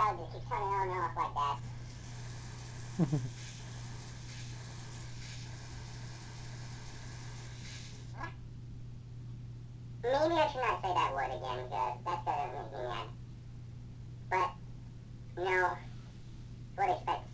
dog that keeps turning on and off like that. Maybe I should not say that word again, because that doesn't make me mad. But, you know, what I expect